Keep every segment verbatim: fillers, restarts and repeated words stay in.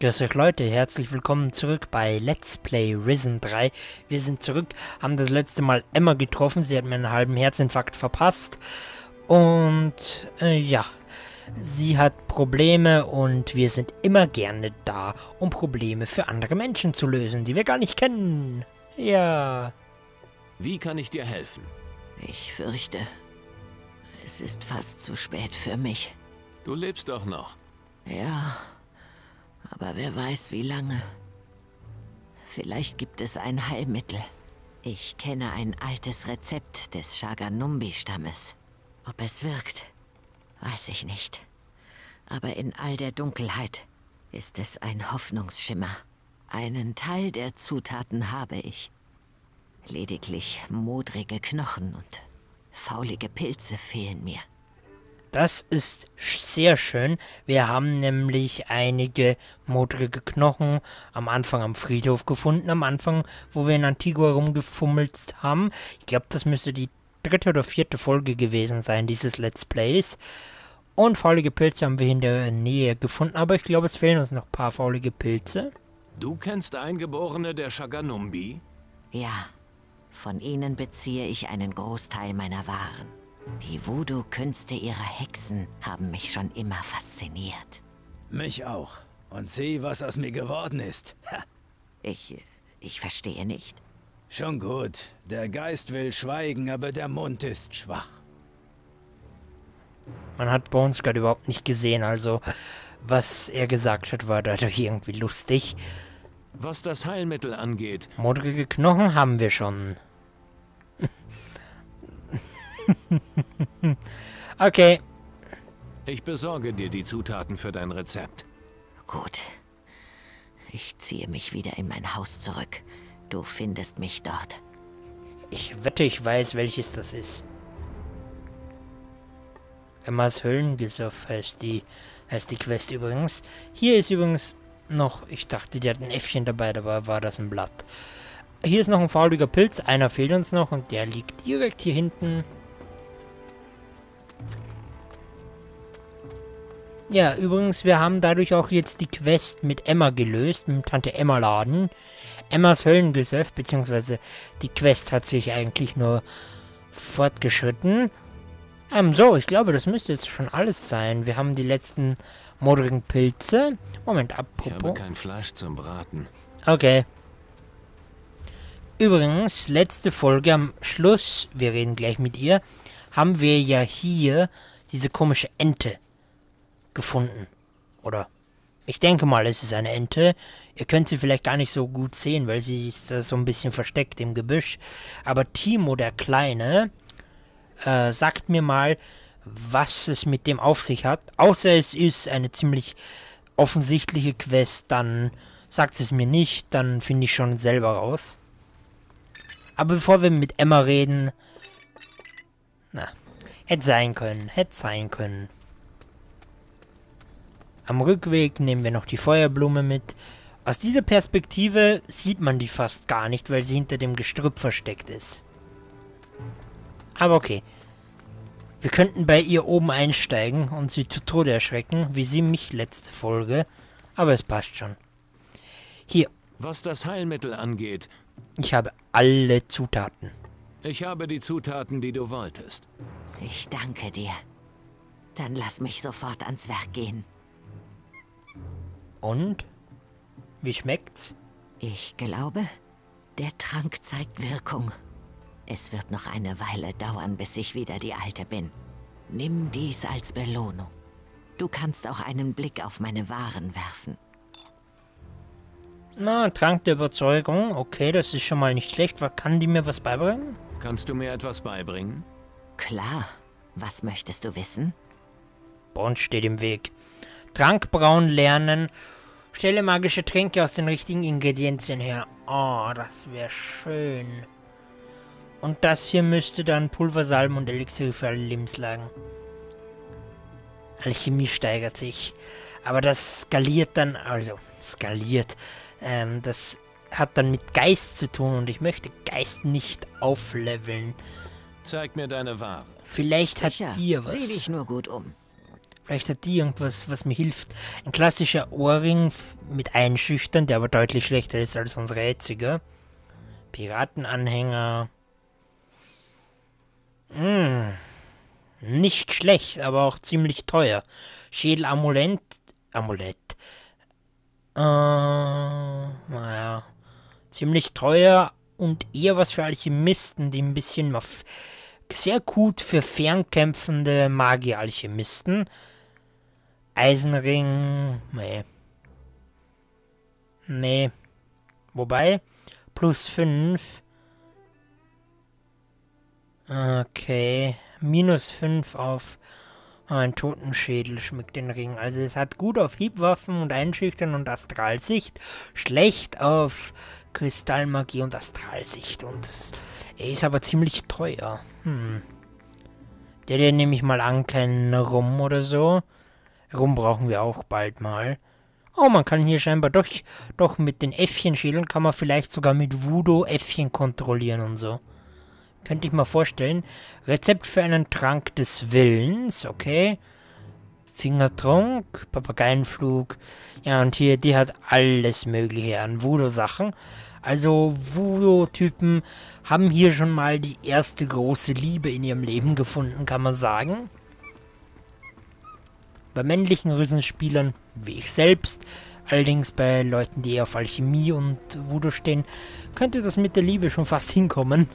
Grüß euch Leute, herzlich willkommen zurück bei Let's Play Risen drei. Wir sind zurück, haben das letzte Mal Emma getroffen, sie hat mir einen halben Herzinfarkt verpasst. Und äh, ja, sie hat Probleme und wir sind immer gerne da, um Probleme für andere Menschen zu lösen, die wir gar nicht kennen. Ja. Wie kann ich dir helfen? Ich fürchte, es ist fast zu spät für mich. Du lebst doch noch. Ja, aber wer weiß wie lange. Vielleicht gibt es ein Heilmittel. Ich kenne ein altes Rezept des Shaganumbi-Stammes. Ob es wirkt, weiß ich nicht. Aber in all der Dunkelheit ist es ein Hoffnungsschimmer. Einen Teil der Zutaten habe ich. Lediglich modrige Knochen und faulige Pilze fehlen mir. Das ist sehr schön. Wir haben nämlich einige modrige Knochen am Anfang am Friedhof gefunden. Am Anfang, wo wir in Antigua rumgefummelt haben. Ich glaube, das müsste die dritte oder vierte Folge gewesen sein, dieses Let's Plays. Und faulige Pilze haben wir in der Nähe gefunden. Aber ich glaube, es fehlen uns noch ein paar faulige Pilze. Du kennst Eingeborene der Shaganumbi? Ja, von ihnen beziehe ich einen Großteil meiner Waren. Die Voodoo-Künste ihrer Hexen haben mich schon immer fasziniert. Mich auch. Und sieh, was aus mir geworden ist. Ha. Ich... ich verstehe nicht. Schon gut. Der Geist will schweigen, aber der Mund ist schwach. Man hat bei uns gerade überhaupt nicht gesehen, also was er gesagt hat, war dadurch irgendwie lustig. Was das Heilmittel angeht. Modrige Knochen haben wir schon. Okay. Ich besorge dir die Zutaten für dein Rezept. Gut. Ich ziehe mich wieder in mein Haus zurück. Du findest mich dort. Ich wette, ich weiß, welches das ist. Emmas Höllengesoff heißt die, heißt die Quest übrigens. Hier ist übrigens noch, ich dachte, die hat ein Äffchen dabei, dabei war das ein Blatt. Hier ist noch ein fauliger Pilz, einer fehlt uns noch und der liegt direkt hier hinten. Ja, übrigens, wir haben dadurch auch jetzt die Quest mit Emma gelöst, mit Tante Emma Laden. Emmas Höllengesöff, beziehungsweise die Quest hat sich eigentlich nur fortgeschritten. Ähm, so, ich glaube, das müsste jetzt schon alles sein. Wir haben die letzten modrigen Pilze. Moment, apropos. Ich habe kein Fleisch zum Braten. Okay. Übrigens, letzte Folge am Schluss, wir reden gleich mit ihr, haben wir ja hier diese komische Ente gefunden. Oder ich denke mal, es ist eine Ente. Ihr könnt sie vielleicht gar nicht so gut sehen, weil sie ist da so ein bisschen versteckt im Gebüsch. Aber Timo, der Kleine, äh, sagt mir mal, was es mit dem auf sich hat. Außer es ist eine ziemlich offensichtliche Quest, dann sagt es mir nicht, dann finde ich schon selber raus. Aber bevor wir mit Emma reden, na, hätte sein können, hätte sein können. Am Rückweg nehmen wir noch die Feuerblume mit. Aus dieser Perspektive sieht man die fast gar nicht, weil sie hinter dem Gestrüpp versteckt ist. Aber okay. Wir könnten bei ihr oben einsteigen und sie zu Tode erschrecken, wie sie mich letzte Folge. Aber es passt schon. Hier. Was das Heilmittel angeht. Ich habe alle Zutaten. Ich habe die Zutaten, die du wolltest. Ich danke dir. Dann lass mich sofort ans Werk gehen. Und? Wie schmeckt's? Ich glaube, der Trank zeigt Wirkung. Es wird noch eine Weile dauern, bis ich wieder die Alte bin. Nimm dies als Belohnung. Du kannst auch einen Blick auf meine Waren werfen. Na, Trank der Überzeugung. Okay, das ist schon mal nicht schlecht. Kann die mir was beibringen? Kannst du mir etwas beibringen? Klar. Was möchtest du wissen? Bei uns steht im Weg. Trank brauen lernen. Stelle magische Tränke aus den richtigen Ingredienzien her. Oh, das wäre schön. Und das hier müsste dann Pulversalben und Elixier für alle Lebenslagen. Alchemie steigert sich. Aber das skaliert dann, also skaliert, ähm, das hat dann mit Geist zu tun und ich möchte Geist nicht aufleveln. Zeig mir deine Ware. Vielleicht hat Sicher. dir was. Sieh dich nur gut um. Vielleicht hat die irgendwas, was mir hilft. Ein klassischer Ohrring mit Einschüchtern, der aber deutlich schlechter ist als unsere jetzige. Piratenanhänger. Hm. Nicht schlecht, aber auch ziemlich teuer. Schädelamulett. Amulett. Äh, naja. Ziemlich teuer und eher was für Alchemisten, die ein bisschen auf, sehr gut für fernkämpfende Magier-Alchemisten. Eisenring. Nee. Nee. Wobei, plus fünf. Okay. Minus fünf auf ein Totenschädel schmeckt den Ring. Also es hat gut auf Hiebwaffen und Einschüchtern und Astralsicht. Schlecht auf Kristallmagie und Astralsicht. Und es ist aber ziemlich teuer. Hm. Der, der nehme ich mal an, kein Rum oder so. Rum brauchen wir auch bald mal. Oh, man kann hier scheinbar doch, doch mit den Äffchenschädeln kann man vielleicht sogar mit Voodoo Äffchen kontrollieren und so. Könnte ich mal vorstellen. Rezept für einen Trank des Willens, okay. Fingertrunk, Papageienflug. Ja, und hier, die hat alles mögliche an Voodoo-Sachen. Also Voodoo-Typen haben hier schon mal die erste große Liebe in ihrem Leben gefunden, kann man sagen. Bei männlichen Rüssenspielern, wie ich selbst, allerdings bei Leuten, die eher auf Alchemie und Voodoo stehen, könnte das mit der Liebe schon fast hinkommen.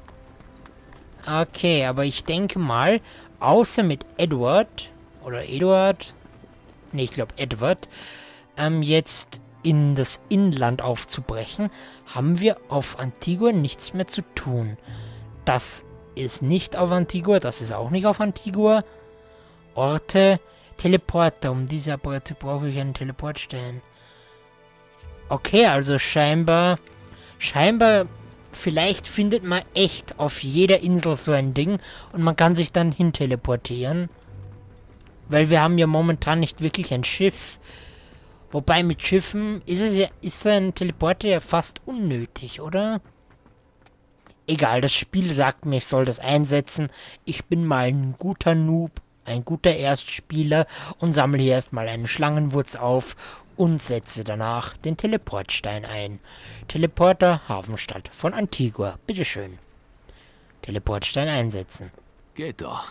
Okay, aber ich denke mal, außer mit Edward, oder Eduard, ne, ich glaube Edward, ähm, jetzt in das Inland aufzubrechen, haben wir auf Antigua nichts mehr zu tun. Das ist nicht auf Antigua, das ist auch nicht auf Antigua. Orte, Teleporter, um diese Apparatur brauche ich einen Teleportstein. Okay, also scheinbar, scheinbar, vielleicht findet man echt auf jeder Insel so ein Ding und man kann sich dann hin teleportieren. Weil wir haben ja momentan nicht wirklich ein Schiff. Wobei mit Schiffen ist es ja, ist so ein Teleporter ja fast unnötig, oder? Egal, das Spiel sagt mir, ich soll das einsetzen. Ich bin mal ein guter Noob, ein guter Erstspieler und sammle hier erstmal einen Schlangenwurz auf und setze danach den Teleportstein ein. Teleporter Hafenstadt von Antigua, bitteschön. Teleportstein einsetzen. Geht doch.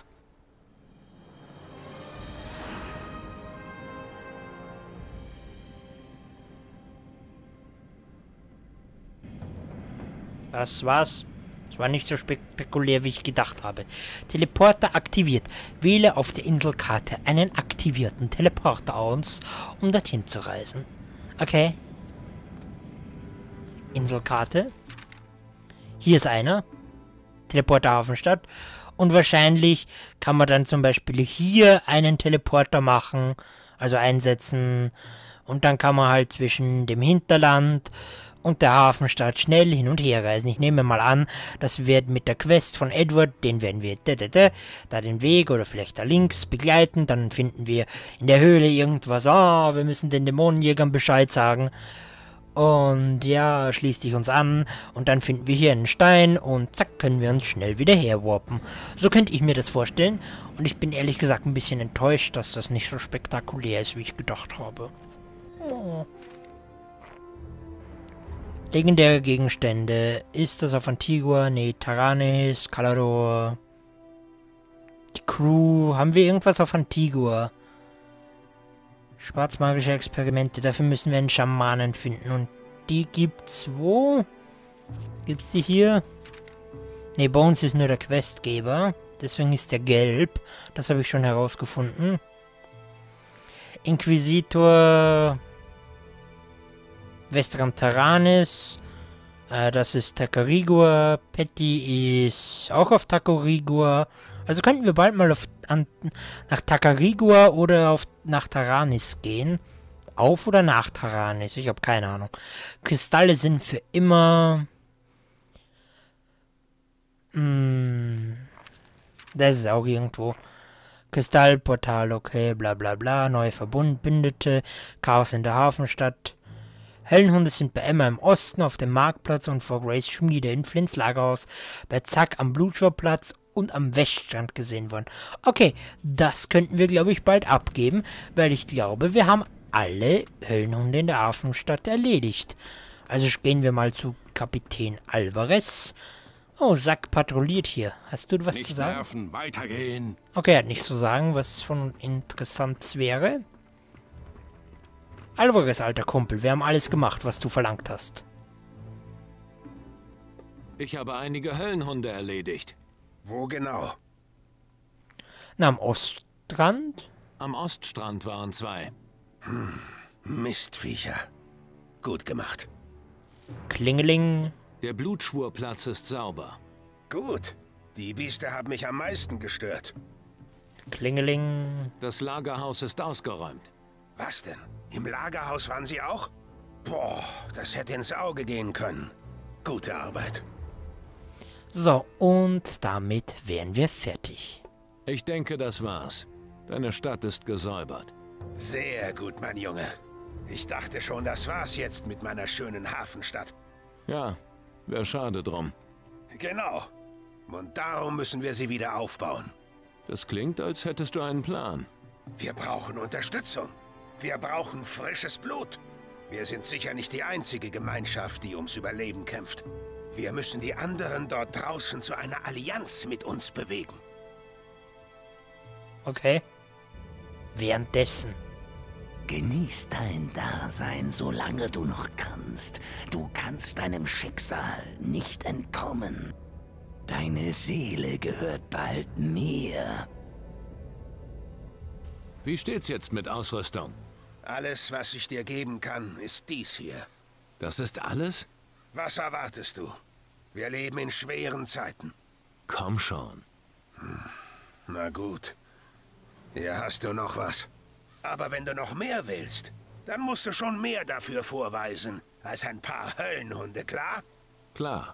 Das war's. Das war nicht so spektakulär, wie ich gedacht habe. Teleporter aktiviert. Wähle auf der Inselkarte einen aktivierten Teleporter aus, um dorthin zu reisen. Okay. Inselkarte. Hier ist einer. Teleporter Hafenstadt. Und wahrscheinlich kann man dann zum Beispiel hier einen Teleporter machen, also einsetzen. Und dann kann man halt zwischen dem Hinterland und der Hafenstadt schnell hin und her reisen. Ich nehme mal an, das wird mit der Quest von Edward, den werden wir da, da, da, da den Weg oder vielleicht da links begleiten. Dann finden wir in der Höhle irgendwas. Ah, oh, wir müssen den Dämonenjägern Bescheid sagen. Und ja, schließt sich uns an. Und dann finden wir hier einen Stein und zack, können wir uns schnell wieder herwarpen. So könnte ich mir das vorstellen. Und ich bin ehrlich gesagt ein bisschen enttäuscht, dass das nicht so spektakulär ist, wie ich gedacht habe. Oh. Legendäre Gegenstände. Ist das auf Antigua? Nee, Taranis, Calador. Die Crew. Haben wir irgendwas auf Antigua? Schwarzmagische Experimente. Dafür müssen wir einen Schamanen finden. Und die gibt's wo? Gibt's die hier? Nee, Bones ist nur der Questgeber. Deswegen ist der gelb. Das habe ich schon herausgefunden. Inquisitor. Vestram Taranis, äh, das ist Tacarigua, Petty ist auch auf Tacarigua, also könnten wir bald mal auf, an, nach Tacarigua oder auf, nach Taranis gehen. Auf oder nach Taranis, ich habe keine Ahnung. Kristalle sind für immer... Hm, das ist auch irgendwo. Kristallportal, okay, bla bla bla, neue Verbundbündete, Chaos in der Hafenstadt. Höllenhunde sind bei Emma im Osten auf dem Marktplatz und vor Grace Schmiede in Flints Lagerhaus, bei Zack am Blutschorplatz und am Weststrand gesehen worden. Okay, das könnten wir, glaube ich, bald abgeben, weil ich glaube, wir haben alle Höllenhunde in der Hafenstadt erledigt. Also gehen wir mal zu Kapitän Alvarez. Oh, Zack patrouilliert hier. Hast du was Nicht zu sagen? werfen, weitergehen. Okay, er hat nichts zu sagen, was von interessant wäre. Alvarez, alter Kumpel, wir haben alles gemacht, was du verlangt hast. Ich habe einige Höllenhunde erledigt. Wo genau? Na, am Oststrand? Am Oststrand waren zwei. Mistviecher. Gut gemacht. Klingeling. Der Blutschwurplatz ist sauber. Gut. Die Biester haben mich am meisten gestört. Klingeling. Das Lagerhaus ist ausgeräumt. Was denn? Im Lagerhaus waren sie auch? Boah, das hätte ins Auge gehen können. Gute Arbeit. So, und damit wären wir fertig. Ich denke, das war's. Deine Stadt ist gesäubert. Sehr gut, mein Junge. Ich dachte schon, das war's jetzt mit meiner schönen Hafenstadt. Ja, wäre schade drum. Genau. Und darum müssen wir sie wieder aufbauen. Das klingt, als hättest du einen Plan. Wir brauchen Unterstützung. Wir brauchen frisches Blut. Wir sind sicher nicht die einzige Gemeinschaft, die ums Überleben kämpft. Wir müssen die anderen dort draußen zu einer Allianz mit uns bewegen. Okay. Währenddessen. Genieß dein Dasein, solange du noch kannst. Du kannst deinem Schicksal nicht entkommen. Deine Seele gehört bald mir. Wie steht's jetzt mit Ausrüstung? Alles, was ich dir geben kann, ist dies hier. Das ist alles? Was erwartest du? Wir leben in schweren Zeiten. Komm schon. Na gut. Hier hast du noch was. Aber wenn du noch mehr willst, dann musst du schon mehr dafür vorweisen, als ein paar Höllenhunde, klar? Klar.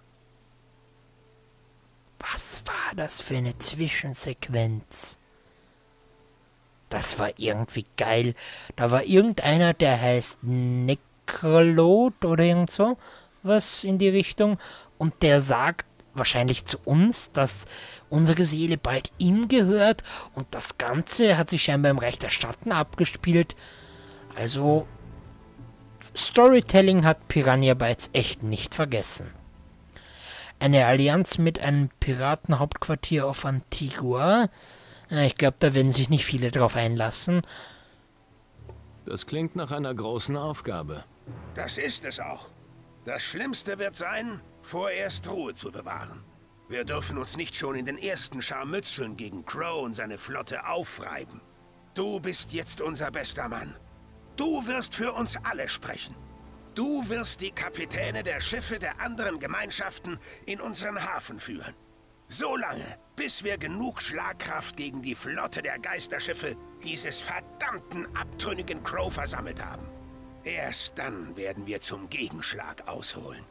Was war das für eine Zwischensequenz? Das war irgendwie geil. Da war irgendeiner, der heißt Nekrolot oder irgend so, was in die Richtung. Und der sagt wahrscheinlich zu uns, dass unsere Seele bald ihm gehört. Und das Ganze hat sich scheinbar im Reich der Schatten abgespielt. Also, Storytelling hat Piranha Bytes echt nicht vergessen. Eine Allianz mit einem Piratenhauptquartier auf Antigua. Ich glaube, da werden sich nicht viele drauf einlassen. Das klingt nach einer großen Aufgabe. Das ist es auch. Das Schlimmste wird sein, vorerst Ruhe zu bewahren. Wir dürfen uns nicht schon in den ersten Scharmützeln gegen Crow und seine Flotte aufreiben. Du bist jetzt unser bester Mann. Du wirst für uns alle sprechen. Du wirst die Kapitäne der Schiffe der anderen Gemeinschaften in unseren Hafen führen. So lange, bis wir genug Schlagkraft gegen die Flotte der Geisterschiffe dieses verdammten, abtrünnigen Crow versammelt haben. Erst dann werden wir zum Gegenschlag ausholen.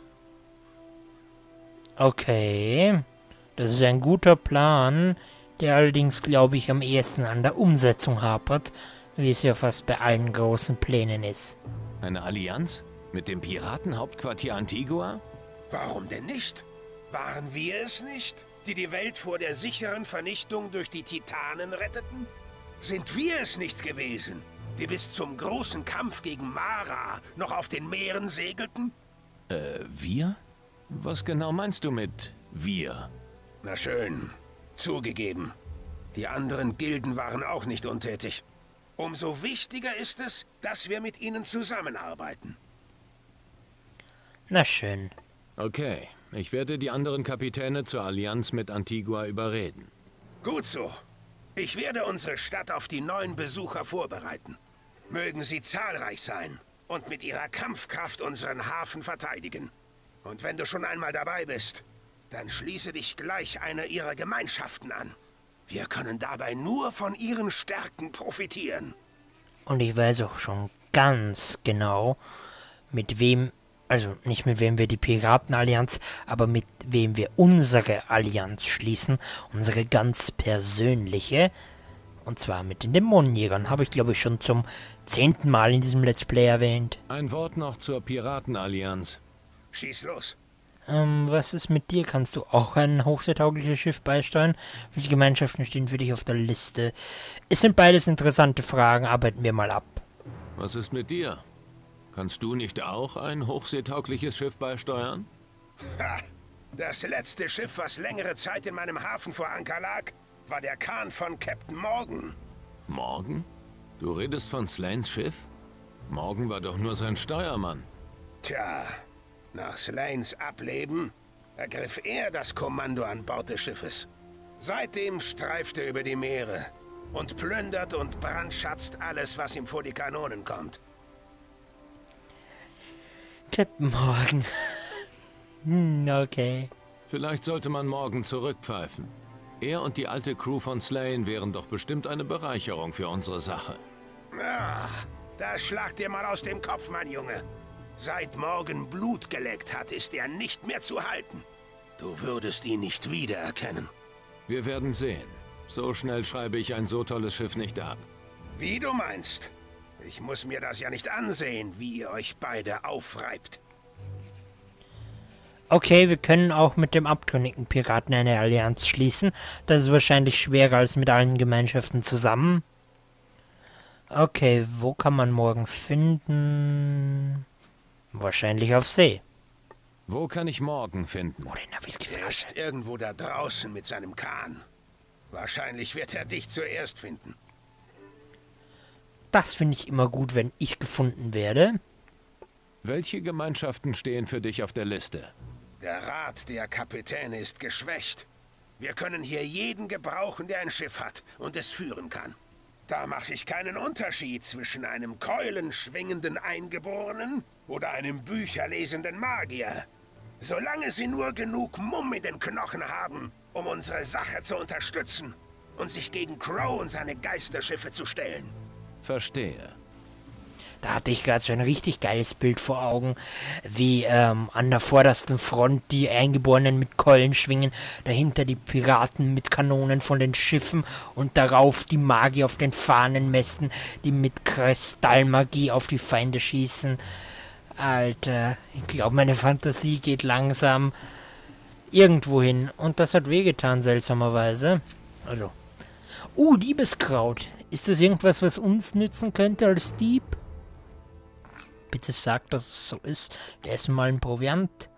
Okay, das ist ein guter Plan, der allerdings, glaube ich, am ehesten an der Umsetzung hapert, wie es ja fast bei allen großen Plänen ist. Eine Allianz? Mit dem Piratenhauptquartier Antigua? Warum denn nicht? Waren wir es nicht, die die Welt vor der sicheren Vernichtung durch die Titanen retteten? Sind wir es nicht gewesen, die bis zum großen Kampf gegen Mara noch auf den Meeren segelten? Äh, wir? Was genau meinst du mit wir? Na schön, zugegeben. Die anderen Gilden waren auch nicht untätig. Umso wichtiger ist es, dass wir mit ihnen zusammenarbeiten. Na schön. Okay, ich werde die anderen Kapitäne zur Allianz mit Antigua überreden. Gut so. Ich werde unsere Stadt auf die neuen Besucher vorbereiten. Mögen sie zahlreich sein und mit ihrer Kampfkraft unseren Hafen verteidigen. Und wenn du schon einmal dabei bist, dann schließe dich gleich einer ihrer Gemeinschaften an. Wir können dabei nur von ihren Stärken profitieren. Und ich weiß auch schon ganz genau, mit wem, also nicht mit wem wir die Piratenallianz, aber mit wem wir unsere Allianz schließen, unsere ganz persönliche, und zwar mit den Dämonenjägern, habe ich glaube ich schon zum zehnten Mal in diesem Let's Play erwähnt. Ein Wort noch zur Piratenallianz. Schieß los. Ähm, was ist mit dir? Kannst du auch ein hochseetaugliches Schiff beisteuern? Welche Gemeinschaften stehen für dich auf der Liste? Es sind beides interessante Fragen, arbeiten wir mal ab. Was ist mit dir? Kannst du nicht auch ein hochseetaugliches Schiff beisteuern? Ha! Das letzte Schiff, was längere Zeit in meinem Hafen vor Anker lag, war der Kahn von Captain Morgan. Morgan? Du redest von Slanes Schiff? Morgan war doch nur sein Steuermann. Tja, nach Slanes Ableben ergriff er das Kommando an Bord des Schiffes. Seitdem streift er über die Meere und plündert und brandschatzt alles, was ihm vor die Kanonen kommt. Captain Morgan. hm, okay. Vielleicht sollte man Morgan zurückpfeifen. Er und die alte Crew von Slane wären doch bestimmt eine Bereicherung für unsere Sache. Ach, das schlag dir mal aus dem Kopf, mein Junge. Seit Morgan Blut geleckt hat, ist er nicht mehr zu halten. Du würdest ihn nicht wiedererkennen. Wir werden sehen. So schnell schreibe ich ein so tolles Schiff nicht ab. Wie du meinst. Ich muss mir das ja nicht ansehen, wie ihr euch beide aufreibt. Okay, wir können auch mit dem abtrünnigen Piraten eine Allianz schließen. Das ist wahrscheinlich schwerer als mit allen Gemeinschaften zusammen. Okay, wo kann man Morgan finden? Wahrscheinlich auf See. Wo kann ich Morgan finden? Oh, den Navis Er ist irgendwo da draußen mit seinem Kahn. Wahrscheinlich wird er dich zuerst finden. Das finde ich immer gut, wenn ich gefunden werde. Welche Gemeinschaften stehen für dich auf der Liste? Der Rat der Kapitäne ist geschwächt. Wir können hier jeden gebrauchen, der ein Schiff hat und es führen kann. Da mache ich keinen Unterschied zwischen einem keulenschwingenden Eingeborenen oder einem bücherlesenden Magier. Solange sie nur genug Mumm in den Knochen haben, um unsere Sache zu unterstützen und sich gegen Crow und seine Geisterschiffe zu stellen. Verstehe. Da hatte ich gerade so ein richtig geiles Bild vor Augen, wie ähm, an der vordersten Front die Eingeborenen mit Keulen schwingen, dahinter die Piraten mit Kanonen von den Schiffen und darauf die Magier auf den Fahnenmästen, die mit Kristallmagie auf die Feinde schießen. Alter, ich glaube, meine Fantasie geht langsam irgendwo hin. Und das hat wehgetan, seltsamerweise. Also. Uh, Diebeskraut. Ist das irgendwas, was uns nützen könnte als Dieb? Bitte sag, dass es so ist. Wir essen mal ein Proviant.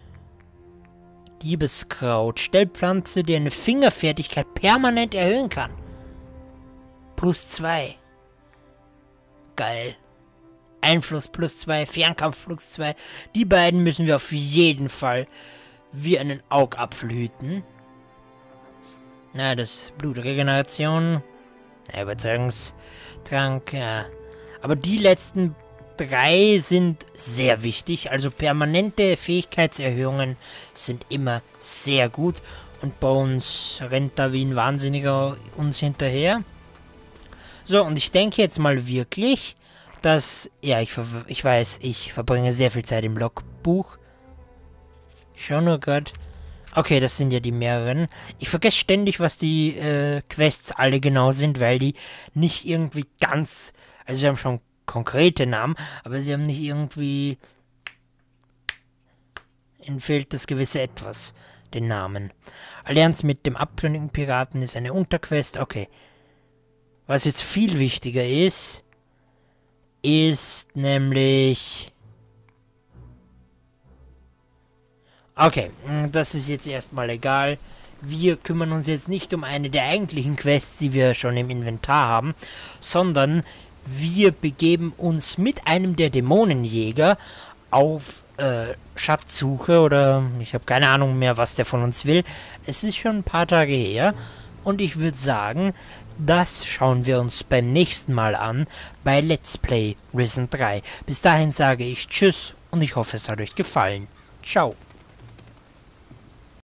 Diebeskraut. Stellpflanze, die eine Fingerfertigkeit permanent erhöhen kann. Plus zwei. Geil. Einfluss plus zwei, Fernkampf plus zwei. Die beiden müssen wir auf jeden Fall wie einen Augapfel hüten. Na, das Blutregeneration. Ja, Überzeugungstrank, ja. Aber die letzten drei sind sehr wichtig. Also permanente Fähigkeitserhöhungen sind immer sehr gut. Und Bones rennt da wie ein Wahnsinniger uns hinterher. So, und ich denke jetzt mal wirklich, dass... Ja, ich, ich weiß, ich verbringe sehr viel Zeit im Logbuch. Ich schau nur gerade... Okay, das sind ja die mehreren. Ich vergesse ständig, was die äh, Quests alle genau sind, weil die nicht irgendwie ganz... Also sie haben schon konkrete Namen, aber sie haben nicht irgendwie... Ihnen fehlt das gewisse Etwas, den Namen. Allianz mit dem abtrünnigen Piraten ist eine Unterquest. Okay. Was jetzt viel wichtiger ist, ist nämlich... Okay, das ist jetzt erstmal egal. Wir kümmern uns jetzt nicht um eine der eigentlichen Quests, die wir schon im Inventar haben, sondern wir begeben uns mit einem der Dämonenjäger auf äh, Schatzsuche oder ich habe keine Ahnung mehr, was der von uns will. Es ist schon ein paar Tage her und ich würde sagen, das schauen wir uns beim nächsten Mal an bei Let's Play Risen drei. Bis dahin sage ich Tschüss und ich hoffe, es hat euch gefallen. Ciao.